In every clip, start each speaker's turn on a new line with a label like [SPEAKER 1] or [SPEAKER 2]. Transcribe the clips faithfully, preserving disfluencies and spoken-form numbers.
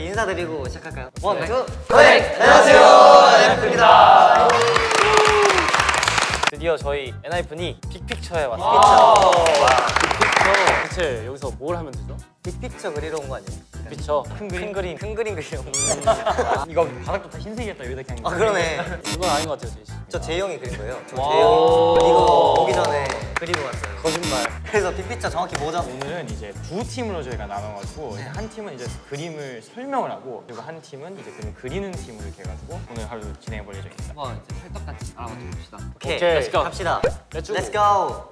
[SPEAKER 1] 저희 인사드리고 시작할까요? 원,
[SPEAKER 2] 네.
[SPEAKER 1] 투, 네! 안녕하세요, 엔하이픈입니다.
[SPEAKER 3] 드디어 저희 엔하이픈이 빅픽처에 왔습니다.
[SPEAKER 1] 와,
[SPEAKER 3] 빅픽처. 대체 여기서 뭘 하면 되죠?
[SPEAKER 1] 빅픽처 그리러 온 거 아니에요?
[SPEAKER 3] 빅픽처.
[SPEAKER 1] 큰 그림, 큰 그림, 큰 그림 그리러 온 거.
[SPEAKER 3] 이거 바닥도 다 흰색이었다 여기다 그냥.
[SPEAKER 1] 아 그러네.
[SPEAKER 3] 이건 아닌 것 같아요, 제이 씨.
[SPEAKER 1] 저 재영이 그린 거예요. 저
[SPEAKER 3] 와.
[SPEAKER 1] 재영이 이거 오기 전에 그리고 왔어요.
[SPEAKER 3] 거짓말.
[SPEAKER 1] 그래서 빅픽처 정확히 뭐죠?
[SPEAKER 4] 오늘은 이제 두 팀으로 저희가 나눠가지고 한 팀은 이제 그림을 설명을 하고 그리고 한 팀은 이제 그림 그리는 팀으로 이렇게 해가지고 오늘 하루 진행해 볼 예정입니다.
[SPEAKER 2] 한번 이제 찰떡같이 알아맞혀 봅시다.
[SPEAKER 1] 오케이,
[SPEAKER 3] 오케이,
[SPEAKER 1] 렛츠고. 갑시다.
[SPEAKER 3] 렛츠고.
[SPEAKER 1] Let's go.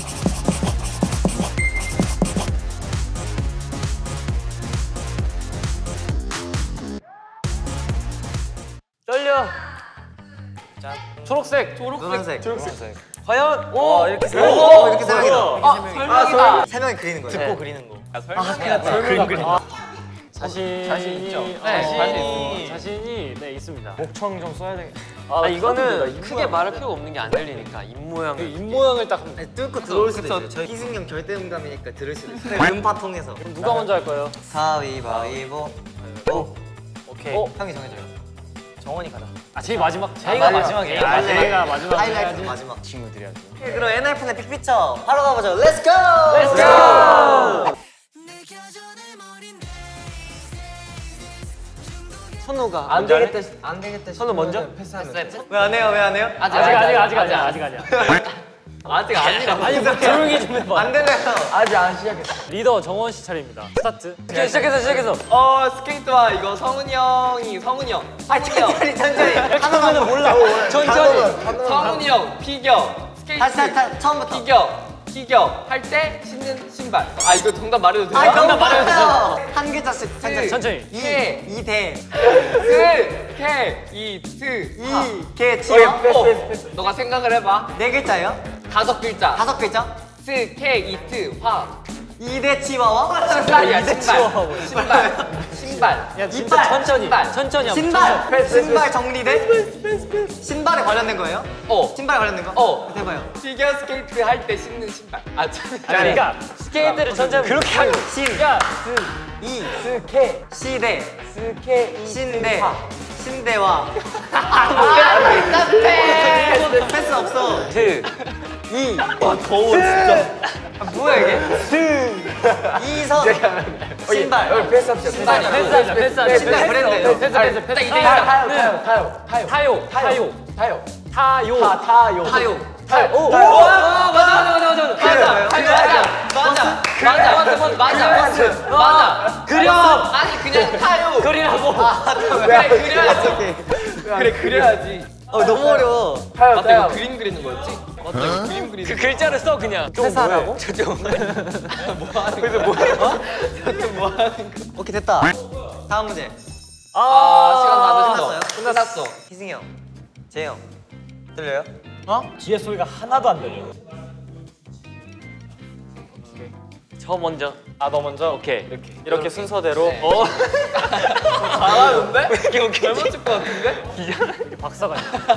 [SPEAKER 3] 떨려. 짠. 초록색. 초록색.
[SPEAKER 1] 노란색.
[SPEAKER 3] 초록색. 과연? 오,
[SPEAKER 1] 와, 이렇게 세 명이다. 오, 이렇게 세 명이다.
[SPEAKER 2] 아, 설명이다.
[SPEAKER 1] 세 명이 그리는 거예요.
[SPEAKER 3] 듣고 그리는 거.
[SPEAKER 4] 아, 설명이야.
[SPEAKER 3] 그림 그림.
[SPEAKER 4] 자신
[SPEAKER 3] 자신 있죠?
[SPEAKER 4] 네,
[SPEAKER 3] 자신이 자신이 네 있습니다.
[SPEAKER 4] 목청 좀 써야 되겠다.
[SPEAKER 3] 아,
[SPEAKER 2] 아, 이거는 크게 말할 필요가 없는 게 안 들리니까 입 모양을.
[SPEAKER 3] 입 모양을 딱 하면 돼.
[SPEAKER 1] 아니, 뚫고 들어올 수도 있어요. 저희 희승형 절대음감이니까 들을 수도 있어요. 음파 통해서.
[SPEAKER 3] 그럼 누가 먼저 할 거예요?
[SPEAKER 1] 가위바위보. 오.
[SPEAKER 3] 오케이.
[SPEAKER 1] 어, 형이 정해줘요.
[SPEAKER 3] 정원이 가자. 아, 제일 마지막.
[SPEAKER 1] 제이가
[SPEAKER 3] 마지막이에요.
[SPEAKER 1] 아,
[SPEAKER 3] 제이가 마지막에
[SPEAKER 1] 하이라이트
[SPEAKER 3] 해야지.
[SPEAKER 1] 마지막.
[SPEAKER 4] 친구들이야죠.
[SPEAKER 1] 오케이, 그럼 엔하이픈의 빅픽처 바로 가보죠. 렛츠 고!
[SPEAKER 3] Let's go!
[SPEAKER 2] 선우가
[SPEAKER 3] 안 되겠다.
[SPEAKER 2] 안 되겠다.
[SPEAKER 3] 선우 먼저?
[SPEAKER 1] 왜 안 해요? 왜 안 해요?
[SPEAKER 3] 아직 아직 아직 아직 아직 아니야.
[SPEAKER 2] 아직 아니라.
[SPEAKER 3] 아니 뭐 조용히 좀 해봐.
[SPEAKER 1] 안 되네요.
[SPEAKER 2] 아직 안 시작했어.
[SPEAKER 3] 리더 정원 씨 차례입니다. 스타트.
[SPEAKER 2] 오케이, 시작했어 시작했어. 어 스케이트와 이거 성훈이 형이 성훈이 형.
[SPEAKER 1] 아, 천천히, 천천히. 하나만 몰라.
[SPEAKER 2] 천천히. 성훈이 형 피겨. 스케이트.
[SPEAKER 1] 다시, 다시, 다시, 처음부터.
[SPEAKER 2] 피겨. 피겨 할 때 신는 신발. 아 이거 정답 말해도 돼요?
[SPEAKER 1] 아,
[SPEAKER 3] 정답
[SPEAKER 1] 너무
[SPEAKER 3] 말해도
[SPEAKER 1] 빨라요. 한 글자씩 천천히.
[SPEAKER 3] 천천히.
[SPEAKER 1] 이,
[SPEAKER 2] 개.
[SPEAKER 1] 이대.
[SPEAKER 2] 스, 케, 이, 트,
[SPEAKER 1] 이, 개, 치와.
[SPEAKER 2] 어, 너가 생각을 해봐.
[SPEAKER 1] 네 글자예요?
[SPEAKER 2] 다섯 글자.
[SPEAKER 1] 다섯 글자?
[SPEAKER 2] 스, 케, 이, 트, 화.
[SPEAKER 1] 이대 치와와?
[SPEAKER 2] 신발이야
[SPEAKER 3] 이대
[SPEAKER 2] 신발.
[SPEAKER 3] 치와와.
[SPEAKER 2] 신발. 신발.
[SPEAKER 3] 야 진짜
[SPEAKER 1] 이빨.
[SPEAKER 3] 천천히.
[SPEAKER 2] 신발.
[SPEAKER 3] 천천히 하면
[SPEAKER 1] 신발! 신발 정리대? 신발에 관련된 거예요?
[SPEAKER 2] 어.
[SPEAKER 1] 신발에 관련된 거?
[SPEAKER 2] 어.
[SPEAKER 1] 해봐요.
[SPEAKER 2] 피겨 스케이트 할 때 신는 신발. 아 참.
[SPEAKER 3] 아니, 그러니까 스케이트를 천천히 그렇게 하면
[SPEAKER 1] 신,
[SPEAKER 3] 야,
[SPEAKER 1] 이,
[SPEAKER 2] 스, 케,
[SPEAKER 1] 시대,
[SPEAKER 2] 스, 케, 이,
[SPEAKER 1] 신대,
[SPEAKER 2] 화.
[SPEAKER 1] 신대와.
[SPEAKER 2] 아, 답답해.
[SPEAKER 1] 패스 없어.
[SPEAKER 2] 트.
[SPEAKER 1] 이. 와, 더워, 진짜. 아, 뭐야, 이게? 이선. 신발.
[SPEAKER 2] 패스합시다. 신발이야.
[SPEAKER 3] 패스하자, 패스하자.
[SPEAKER 1] 신발 브랜드.
[SPEAKER 3] 패스, 패스, 패스.
[SPEAKER 2] 이대 타요, 타요, 타요, 타요,
[SPEAKER 3] 타요, 타요,
[SPEAKER 2] 타요,
[SPEAKER 3] 타요.
[SPEAKER 2] 타, 타요,
[SPEAKER 1] 타요.
[SPEAKER 2] 타요. 오,
[SPEAKER 1] 타요.
[SPEAKER 2] 맞아, 맞아, 맞아, 맞아, 맞아, 맞아, 맞아, 맞아, 맞아, 맞아.
[SPEAKER 3] 그려.
[SPEAKER 2] 아니 그냥 타요.
[SPEAKER 3] 그리라고.
[SPEAKER 2] 그래 그려야지. 그래 그려야지.
[SPEAKER 1] 어, 너무 어려워.
[SPEAKER 2] 타요, 맞다 이거 그림 그리는 거였지? 맞다 이거 그림 그리는.
[SPEAKER 3] 그 글자를 써 그냥.
[SPEAKER 1] 회사라고?
[SPEAKER 2] 저쪽 뭐 하는 거야? 뭐 어? 저쪽 뭐 하는 거?
[SPEAKER 1] 오케이, 됐다. 다음 문제.
[SPEAKER 2] 아 시간 다
[SPEAKER 1] 끝났어요?
[SPEAKER 2] 됐어. 끝났어.
[SPEAKER 1] 희승이 형. 재영. 들려요?
[SPEAKER 3] 뒤에 소리가 하나도 안 들려.
[SPEAKER 2] 저 먼저.
[SPEAKER 3] 아, 너 먼저? 오케이. 이렇게. 이렇게 순서대로.
[SPEAKER 2] 네.
[SPEAKER 3] 어.
[SPEAKER 2] 잘하는데? 오케이 오케이. 잘 맞출 것 같은데?
[SPEAKER 3] 박사가.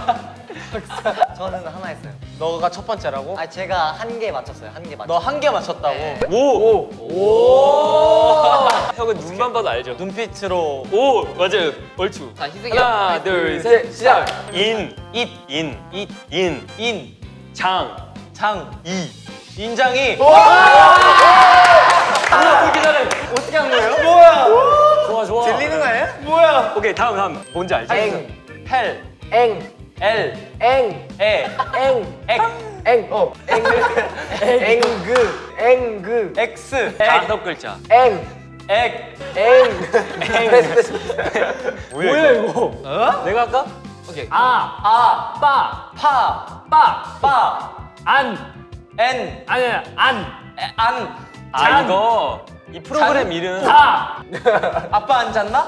[SPEAKER 1] 저는 하나 했어요.
[SPEAKER 3] 너가 첫 번째라고?
[SPEAKER 1] 아, 제가 한 개 맞췄어요. 한 개 맞췄어요.
[SPEAKER 3] 너 한 개 맞췄다고?
[SPEAKER 1] 네.
[SPEAKER 3] 오! 오!
[SPEAKER 2] 형은 눈만 봐도 알죠?
[SPEAKER 3] 눈빛으로.
[SPEAKER 2] 오 맞아요. 얼추. 자 희승이 하나 둘 셋 시작.
[SPEAKER 4] 인, 잇, 인, 잇, 인,
[SPEAKER 3] 인.
[SPEAKER 4] 장,
[SPEAKER 3] 장.
[SPEAKER 4] 이.
[SPEAKER 3] 인장이.
[SPEAKER 2] 아 그렇게 잘해.
[SPEAKER 3] 어떻게 한 거예요? 뭐야? 좋아, 좋아.
[SPEAKER 1] 들리는 거 아니에요?
[SPEAKER 3] 뭐야?
[SPEAKER 4] 오케이 다음 다음 뭔지 알지?
[SPEAKER 3] 엥. 펠.
[SPEAKER 2] 엥.
[SPEAKER 3] L.
[SPEAKER 2] 엥.
[SPEAKER 3] 에.
[SPEAKER 2] 엥.
[SPEAKER 3] 액.
[SPEAKER 2] 엥. 어. 엥. 엥그. 엥그.
[SPEAKER 3] X.
[SPEAKER 4] 다섯 글자.
[SPEAKER 2] 엥.
[SPEAKER 3] 액.
[SPEAKER 2] 엥. 엥.
[SPEAKER 3] 뭐야 이거? 어? 내가 할까?
[SPEAKER 2] 오케이.
[SPEAKER 3] 아. 아. 빠. 파. 빠. 빠. 안. N. 아니야. 안. 에, 안.
[SPEAKER 4] 아
[SPEAKER 3] 잔.
[SPEAKER 4] 이거 이 프로그램
[SPEAKER 3] 잔.
[SPEAKER 4] 이름.
[SPEAKER 3] 다. 아빠 안 잤나?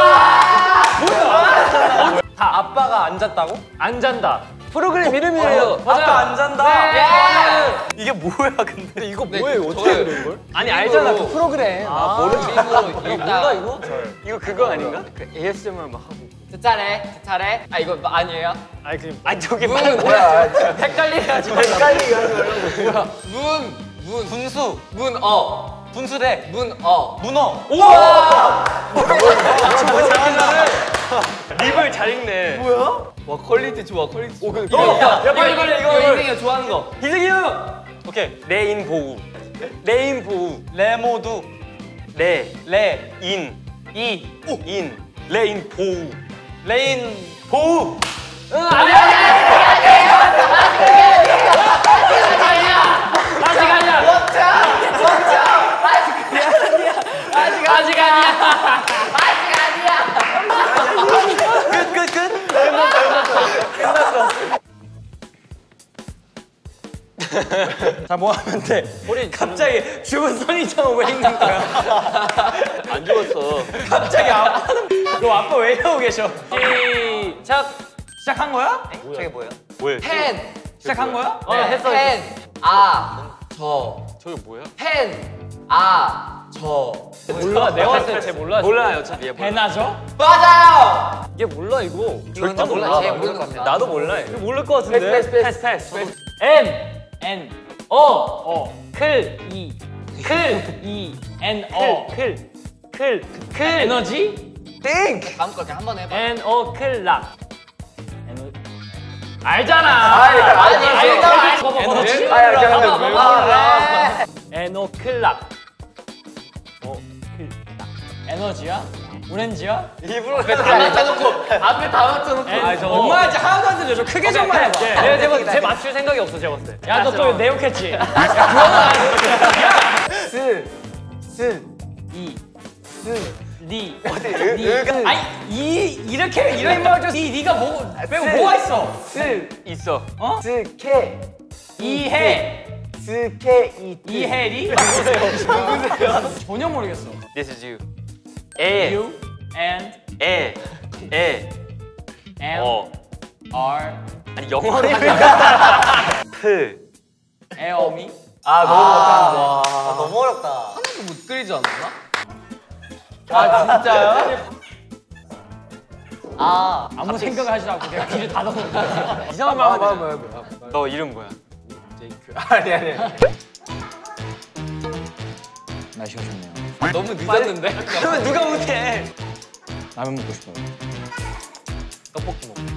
[SPEAKER 3] 뭐야? 다. 아빠가 안 잤다고? 안 잔다.
[SPEAKER 2] 프로그램 이름이에요.
[SPEAKER 3] 아빠 안 잔다.
[SPEAKER 2] 네.
[SPEAKER 3] 이게 뭐야 근데? 이거
[SPEAKER 2] 네,
[SPEAKER 3] 뭐예요? 어떻게
[SPEAKER 2] 저는-
[SPEAKER 3] 그린 걸?
[SPEAKER 4] 아니 알잖아 그
[SPEAKER 2] 프로그램.
[SPEAKER 3] 아,
[SPEAKER 2] 모르지. 이거
[SPEAKER 3] 뭔가 이거?
[SPEAKER 4] 이거 그거 아닌가?
[SPEAKER 2] 에이에스엠알 막 하고. 제 차례, 제 차례. 아 이거 아니에요?
[SPEAKER 3] 아니 그냥
[SPEAKER 4] 아니 저게
[SPEAKER 2] 문
[SPEAKER 4] 뭐야?
[SPEAKER 2] 헷갈리게 하지 마. 헷갈리게 하지 말라고. 뭐야? 문, 문,
[SPEAKER 3] 분수.
[SPEAKER 2] 문어,
[SPEAKER 3] 분수대.
[SPEAKER 2] 문어.
[SPEAKER 3] 문어.
[SPEAKER 2] 우와! 잘 읽네.
[SPEAKER 1] 와 퀄리티 좋아 퀄리티 좋아.
[SPEAKER 2] 어, 야, 야, 빨리 빨리 이거 이거.
[SPEAKER 1] 희승이가 좋아하는 거.
[SPEAKER 2] 희승이 형. 오케이. 레인 보우. 레인 보우. 레모두. 레. 레. 인. 이. 인. 레인 보우. 레인 보우.
[SPEAKER 3] 응 아니야 아니야 아직 아니야
[SPEAKER 1] 멈춰 멈춰.
[SPEAKER 3] 아직 아직 아니야
[SPEAKER 2] 끝 끝 끝. 자, 뭐 하면 돼? 우리 갑자기 죽은 선이처럼 왜 있는 거야? 안 죽었어. 갑자기 아빠는 너 아빠 왜 이러고 계셔?
[SPEAKER 3] 시작
[SPEAKER 2] 시작한 거야?
[SPEAKER 1] 저게 뭐예요?
[SPEAKER 2] 뭐야?
[SPEAKER 1] 펜.
[SPEAKER 2] 시작한 거야?
[SPEAKER 3] 어 했어
[SPEAKER 1] 펜. 아. 저.
[SPEAKER 2] 저게 뭐야?
[SPEAKER 1] 펜. 아. 저.
[SPEAKER 3] 몰라 내가 봤을 때쟤 몰라
[SPEAKER 2] 몰라요, 어차피.
[SPEAKER 3] 배나죠?
[SPEAKER 1] 맞아요.
[SPEAKER 3] 얘 몰라 이거
[SPEAKER 1] 절대 몰라. 쟤 모를 것 같아.
[SPEAKER 2] 나도 몰라.
[SPEAKER 3] 이거 모를 것 같은데
[SPEAKER 2] 패스,
[SPEAKER 3] 패스 패스 패스 N N 어 어 클 이 클 이 N 어클클클 에너지
[SPEAKER 1] 띵. 다음 거 그냥 한번 해봐.
[SPEAKER 3] N 어 클락 에너 알잖아
[SPEAKER 1] 아니, 아니, 알잖아.
[SPEAKER 3] 봐봐
[SPEAKER 1] 에너지?
[SPEAKER 3] 에너지
[SPEAKER 1] 아니, 아니, 아니,
[SPEAKER 3] 봐봐
[SPEAKER 1] 왜
[SPEAKER 3] 봐봐 N 어 클락 어 클락
[SPEAKER 2] 에너지야? 오렌지야?
[SPEAKER 1] 일부러 다 맞춰놓고 앞에 다 맞춰놓고.
[SPEAKER 3] 아니, 저거.
[SPEAKER 2] 엄마 할지 하나도 안 들려. 저 크게 좀 말해봐.
[SPEAKER 3] 제, 제, 제, 제 맞출 생각이 없어 제가 봤을 때
[SPEAKER 2] 야, 너 또 내욕했지? 야,
[SPEAKER 1] 스. 스.
[SPEAKER 3] 이
[SPEAKER 1] 스.
[SPEAKER 3] 리
[SPEAKER 1] 어디 의가.
[SPEAKER 2] 아니, 이, 이렇게, 이런 말줘 이, 니가 뭐, 빼고 뭐가 있어?
[SPEAKER 1] 스.
[SPEAKER 2] 있어.
[SPEAKER 1] 어? 스케.
[SPEAKER 2] 이해.
[SPEAKER 1] 스케 이.
[SPEAKER 2] 이해리? 누구세요? 전혀 모르겠어.
[SPEAKER 5] This is you. 에,
[SPEAKER 2] You and
[SPEAKER 5] 에, 에,
[SPEAKER 2] M
[SPEAKER 5] 어.
[SPEAKER 2] R
[SPEAKER 5] 아니 영어를 프.
[SPEAKER 2] 에어미.
[SPEAKER 1] 아 너무 어렵다. 아, 너무 어렵다. 하나도 못 그리지 않았나? 아 진짜요? 아
[SPEAKER 2] 아무 생각을 하지 않고 내가 귀를 닫아놓은 거야.
[SPEAKER 5] 이상한 말 하면 되잖아. 너 이름 뭐야?
[SPEAKER 1] 아니 아니.
[SPEAKER 2] 날씨가 좋네요.
[SPEAKER 1] 너무 늦었는데?
[SPEAKER 5] 그러면 누가 못해?
[SPEAKER 2] 라면 먹고 싶어요.
[SPEAKER 1] 떡볶이 먹고.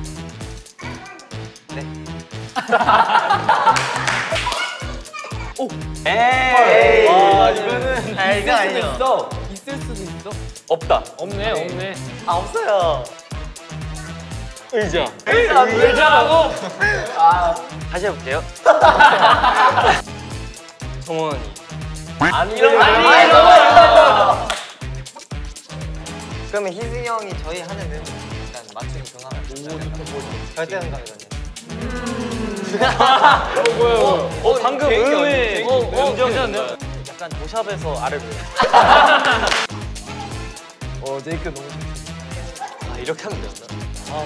[SPEAKER 5] 에이.
[SPEAKER 1] 와 이거는
[SPEAKER 5] 이거 아니야.
[SPEAKER 1] 있어. 있을 수도 있어.
[SPEAKER 5] 없다.
[SPEAKER 3] 없네 없네
[SPEAKER 1] 아 없어요.
[SPEAKER 5] 의자.
[SPEAKER 1] 의자
[SPEAKER 3] 의자라고?
[SPEAKER 5] 다시 해볼게요. 성원이.
[SPEAKER 1] 안
[SPEAKER 5] 이런 거
[SPEAKER 1] 아니
[SPEAKER 5] 아니에요.
[SPEAKER 1] 이런 그러면 희승이 형이 저희 하는 음 일단 맞추기 중하면 절대음감이거든요.
[SPEAKER 5] 어 방금 음을
[SPEAKER 3] 어, 어, 괜찮은데?
[SPEAKER 5] 약간 도샵에서 알을 왜?
[SPEAKER 1] 어 제이크 너무
[SPEAKER 5] 아 이렇게 하면 되었나?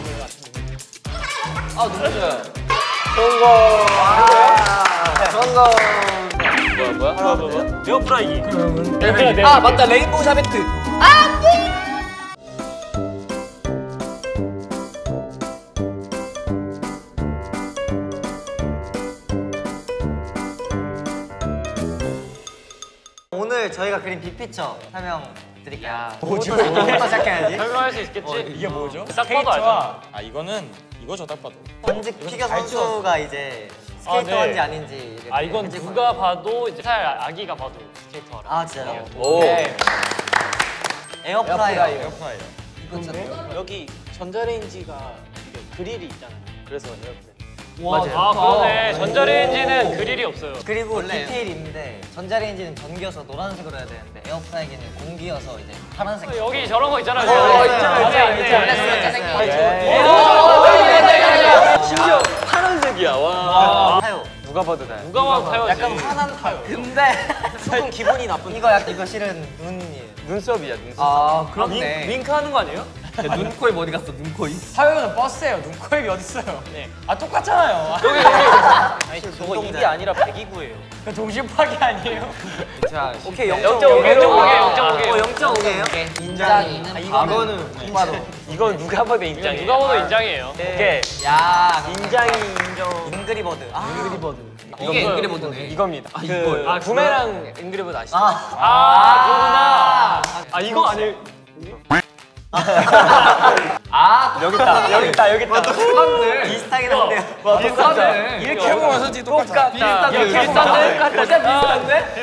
[SPEAKER 1] 아 너무 좋아요. 성공. 성공.
[SPEAKER 5] 뭐야 뭐야? 뭐야 뭐야? 에어프라이기.
[SPEAKER 1] 아 맞다 레인보우 샤베트. 오늘 저희가 그린 빅피처 설명 드릴게요. 뭐죠? 뭐부터 시작해야지.
[SPEAKER 3] 설명할 수 있겠지?
[SPEAKER 2] 이게 뭐죠?
[SPEAKER 3] 딱 봐도 알잖아.
[SPEAKER 2] 아, 이거는 이거죠, 딱 봐도.
[SPEAKER 1] 전직 피겨 선수가 이제 스케이터인지
[SPEAKER 3] 네.
[SPEAKER 1] 아닌지 이렇게
[SPEAKER 3] 아 이건
[SPEAKER 1] 해줄
[SPEAKER 3] 누가
[SPEAKER 1] 거예요.
[SPEAKER 3] 봐도 이제 살 아기가 봐도 스케이터 알아
[SPEAKER 1] 아 진짜요?
[SPEAKER 5] 오.
[SPEAKER 1] 네. 에어프라이어.
[SPEAKER 2] 에어프라이어.
[SPEAKER 5] 여기 전자레인지가 그릴이 있잖아요. 그래서 에어프라이기.
[SPEAKER 3] 맞아요. 아 그러네 전자레인지는 그릴이 없어요
[SPEAKER 1] 그리고 디테일인데 전자레인지는 전기여서 노란색으로 해야 되는데 에어프라이기는 공기여서 이제 파란색.
[SPEAKER 3] 여기 저런 거 있잖아요
[SPEAKER 1] 어,
[SPEAKER 3] 저기.
[SPEAKER 1] 있잖아요,
[SPEAKER 3] 맞아요,
[SPEAKER 1] 있잖아요.
[SPEAKER 3] 있잖아요.
[SPEAKER 1] 있잖아요.
[SPEAKER 5] 심지어 파란색이야. 와.
[SPEAKER 1] 아, 타요.
[SPEAKER 5] 누가 봐도 돼.
[SPEAKER 3] 누가 봐도 타요지
[SPEAKER 1] 약간 화난 타요. 근데
[SPEAKER 5] 조금 기분이 나쁜.
[SPEAKER 1] 이거 약 이거 실은 눈이에요.
[SPEAKER 5] 눈썹이야 눈썹.
[SPEAKER 1] 아
[SPEAKER 3] 아, 윙, 윙크하는 거 아니에요?
[SPEAKER 1] 눈, 코, 입 어디 갔어? 눈, 코, 입?
[SPEAKER 2] 사회는 버스예요. 눈, 코, 입이 어딨어요? 네. 아, 똑같잖아요.
[SPEAKER 5] 아니 저거 입이 아니라 백이구예요.
[SPEAKER 2] 그 동심 파괴 아니에요?
[SPEAKER 1] 오케이
[SPEAKER 5] 영점오개.
[SPEAKER 3] 영점오개.
[SPEAKER 1] 어 영점오개예요? 인장이는 이거는 바로
[SPEAKER 5] 이건 누가 봐도
[SPEAKER 3] 이건
[SPEAKER 5] 인정이에요.
[SPEAKER 3] 누가 봐도 인장이에요
[SPEAKER 5] 오케이.
[SPEAKER 1] 야
[SPEAKER 5] 인장이 인정.
[SPEAKER 1] 잉그리버드. 아 잉그리버드.
[SPEAKER 3] 이게 잉그리버드네.
[SPEAKER 5] 이겁니다. 그
[SPEAKER 3] 아,
[SPEAKER 5] 부메랑 잉그리버드 아시죠?
[SPEAKER 1] 아,
[SPEAKER 3] 아 그거구나 아 이거 아니 아 아
[SPEAKER 2] 여기 있다 여기 있다 여기 있다.
[SPEAKER 3] 똑같네.
[SPEAKER 1] 비슷하긴 한데요.
[SPEAKER 3] 비슷하네.
[SPEAKER 2] 이렇게 해보면 솔직히 똑같아.
[SPEAKER 3] 비슷한데
[SPEAKER 1] 비슷한데?
[SPEAKER 3] 진짜 비슷한데?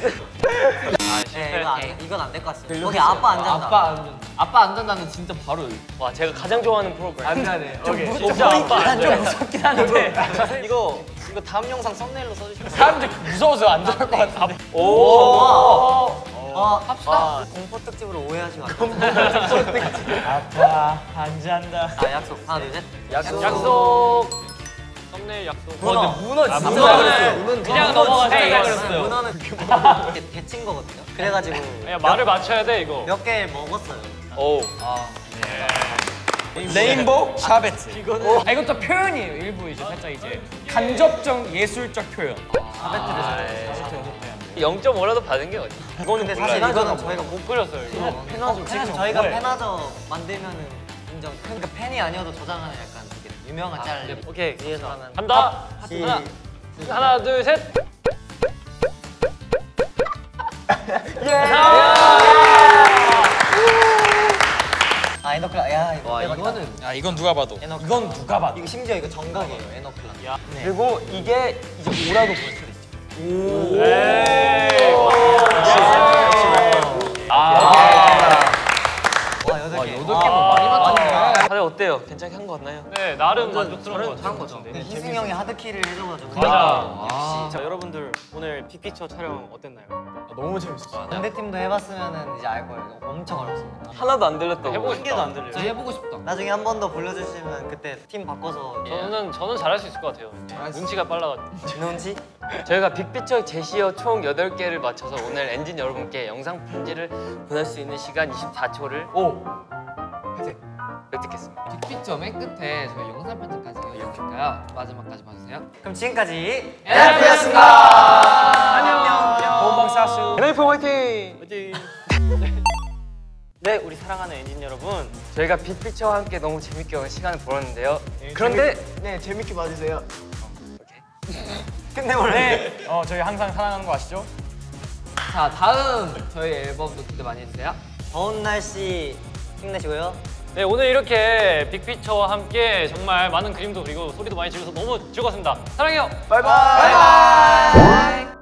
[SPEAKER 1] 네, 이거 안, 이건 안 될 것 같습니다. 거기 아빠 안 잔다.
[SPEAKER 3] 아빠 안 아빠 안 잔다는 진짜 바로 여기.
[SPEAKER 5] 와 제가 가장 좋아하는 프로그램.
[SPEAKER 3] 안 자네. 오케이.
[SPEAKER 5] 진짜 아빠 안
[SPEAKER 1] 좀
[SPEAKER 5] 돼.
[SPEAKER 1] 무섭긴 한데.
[SPEAKER 2] 이거 이거 다음 영상 썸네일로 써주시면.
[SPEAKER 4] 사람들 무서워서 안 들어갈 것 같아.
[SPEAKER 1] 오. 어,
[SPEAKER 3] 합시다.
[SPEAKER 1] 공포 특집으로 오해하지 마세요.
[SPEAKER 4] 아빠 안 잔다.
[SPEAKER 1] 아, 약속. 하나, 둘, 셋.
[SPEAKER 2] 약속.
[SPEAKER 5] 약속. 썸네일 약속.
[SPEAKER 1] 문어.
[SPEAKER 3] 문어 진짜
[SPEAKER 5] 문어는
[SPEAKER 3] 그랬어요.
[SPEAKER 5] 그냥 넘어가세요.
[SPEAKER 3] 진짜
[SPEAKER 5] 이거.
[SPEAKER 3] 그랬어요.
[SPEAKER 1] 문어는 이렇게 데친 거거든요. 그래가지고
[SPEAKER 5] 야 말을 맞춰야 돼 이거.
[SPEAKER 1] 몇 개 먹었어요.
[SPEAKER 5] 오.
[SPEAKER 2] 레인보우 샤베트.
[SPEAKER 4] 아 이것도 표현이에요. 일부 이제 살짝 이제 간접적 예술적 표현.
[SPEAKER 5] 영 점 오라도 받은 게 어디?
[SPEAKER 1] 이거는 근데 사실 이거는 저희가 못
[SPEAKER 5] 그렸어요 이거.
[SPEAKER 1] 어, 지금 저희가 페나저 만들면은 인정. 그러니까 팬이 아니어도 저장하는 약간 되게 유명한 짤.
[SPEAKER 5] 오케이.
[SPEAKER 1] 위에서 하는.
[SPEAKER 5] 간다.
[SPEAKER 1] 시-
[SPEAKER 5] 하나. 하나 둘 셋.
[SPEAKER 1] 아, 에너클라. 야, 이거
[SPEAKER 3] 와
[SPEAKER 1] 대박이다.
[SPEAKER 3] 이거는
[SPEAKER 2] 아 이건 누가 봐도.
[SPEAKER 1] 에너클라.
[SPEAKER 4] 이건 누가 봐도.
[SPEAKER 1] 이거 심지어 이거 정각이에요, 에너클라.
[SPEAKER 2] 그리고 이게 이제 오라고 볼 수도 있죠.
[SPEAKER 1] 와, 여덟 개.
[SPEAKER 3] 여덟 개면 많이 맞췄네.
[SPEAKER 5] 다들 어때요? 괜찮게 한 거 같나요? 네 나름 만족스러운 거 같은데.
[SPEAKER 1] 희승이 형이 하드키를 해줘가지고.
[SPEAKER 5] 맞아.
[SPEAKER 3] 아,
[SPEAKER 5] 자 여러분들 오늘 빅피처 촬영 어땠나요?
[SPEAKER 4] 너무 재밌었어.
[SPEAKER 1] 상대팀도 해봤으면은 이제 알 거예요. 이거 엄청 어렵습니다.
[SPEAKER 5] 하나도 안 들렸다고. 해보고 싶다. 안 들려요.
[SPEAKER 3] 저 해보고 싶다.
[SPEAKER 1] 나중에 한 번 더 불러주시면 그때 팀 바꿔서.
[SPEAKER 5] 저는 저는 잘할 수 있을 것 같아요. 눈치가 빨라가지고.
[SPEAKER 1] 눈치?
[SPEAKER 5] 저희가 빅피처 제시어 총 여덟 개를 맞춰서 오늘 엔진 여러분께 영상 편지를 보낼 수 있는 시간 이십사 초를
[SPEAKER 3] 오.
[SPEAKER 5] 획득했습니다.
[SPEAKER 3] 빅피처 맨 끝에 저희 영상 편집까지 이어질까요? 마지막까지 봐주세요.
[SPEAKER 1] 그럼 지금까지
[SPEAKER 3] 에너피였습니다.
[SPEAKER 1] 안녕.
[SPEAKER 4] 본방사수.
[SPEAKER 5] 에너이프 화이팅!
[SPEAKER 2] 화이팅.
[SPEAKER 5] 네, 우리 사랑하는 엔진 여러분, 저희가 빅피처와 함께 너무 재밌게 시간을 보냈는데요. 그런데
[SPEAKER 1] 네, 재밌게 봐주세요.
[SPEAKER 5] 오케이.
[SPEAKER 1] 끝내버려.
[SPEAKER 4] 네. 어 저희 항상 사랑하는 거 아시죠?
[SPEAKER 3] 자 다음 저희 앨범도 기대 많이 해주세요.
[SPEAKER 1] 더운 날씨 힘내시고요.
[SPEAKER 5] 네, 오늘 이렇게 빅피처와 함께 정말 많은 그림도 그리고 소리도 많이 지르서 너무 즐거웠습니다. 사랑해요.
[SPEAKER 1] 바이바이. 바이바이.